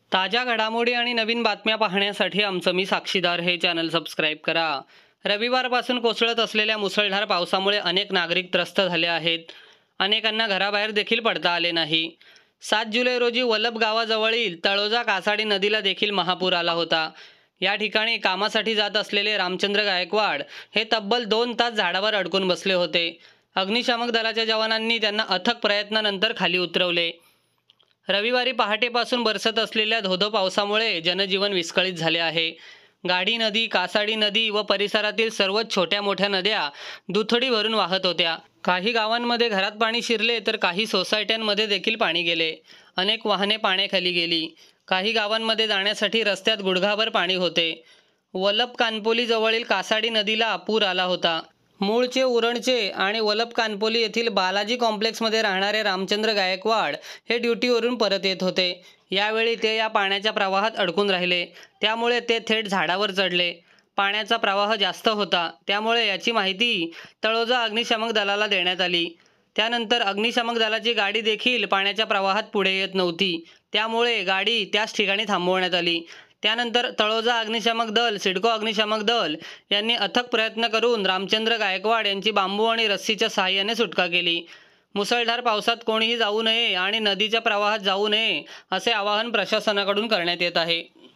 ताज्या घडामोडी आणि नवीन बातम्या पाहण्यासाठी आमचं मी साक्षीदार हे चॅनल सबस्क्राईब करा। रविवारपासून कोसळत असलेल्या मुसळधार पावसामुळे अनेक नागरिक त्रस्त झाले आहेत। अनेकांना घराबाहेर देखील पडता आले नाही। 7 जुलै रोजी वलभ गावाजवळील तळोजा कासाडी नदीला देखील महापूर आला होता। या ठिकाणी कामासाठी जात असलेले रामचंद्र गायकवाड हे तब्बल 2 तास झाडावर अडकून बसले होते। अग्निशामक दलाच्या जवानांनी त्यांना अथक प्रयत्नानंतर खाली उतरवले। रविवारी पहाटेपासून बरसत असलेल्या धोधो पावसामुळे जनजीवन विस्कळीत झाले आहे। गाढी नदी, कासाडी नदी व परिसरातील सर्वच छोट्या मोठ्या नद्या दुथडी भरून वाहत होत्या। काही गावांमध्ये घरात पाणी शिरले तर काही सोसायट्यांमध्ये देखील पाणी गेले। अनेक वाहने पाण्याखाली गेली। काही गावांमध्ये जाण्यासाठी रस्त्यात गुडघाभर पाणी होते। वलभ कानपोली जवळील कासाडी नदीला पूर आला होता। मूळचे उरणचे आणि वलभ कानपोली येथील बालाजी कॉम्प्लेक्समध्ये राहणारे रामचंद्र गायकवाड हे ड्युटीवरून परत येत होते। यावेळी ते या पाण्याच्या प्रवाहात अडकून राहिले, त्यामुळे ते थेट झाडावर चढले। पाण्याचा प्रवाह जास्त होता, त्यामुळे याची माहिती तळोजा अग्निशामक दलाला देण्यात आली। त्यानंतर अग्निशामक दलाची गाडी देखील पाण्याच्या प्रवाहात पुढे येत नव्हती, त्यामुळे गाडी त्याच ठिकाणी थांबवण्यात आली। त्यानंतर तळोजा अग्निशामक दल, सिडको अग्निशामक दल यांनी अथक प्रयत्न करून रामचंद्र गायकवाड यांची बांबू आणि रस्सीच्या सहाय्याने सुटका केली। मुसळधार पावसात कोणीही जाऊ नये आणि नदीच्या प्रवाहात जाऊ नये असे आवाहन प्रशासनाकडून करण्यात येत आहे।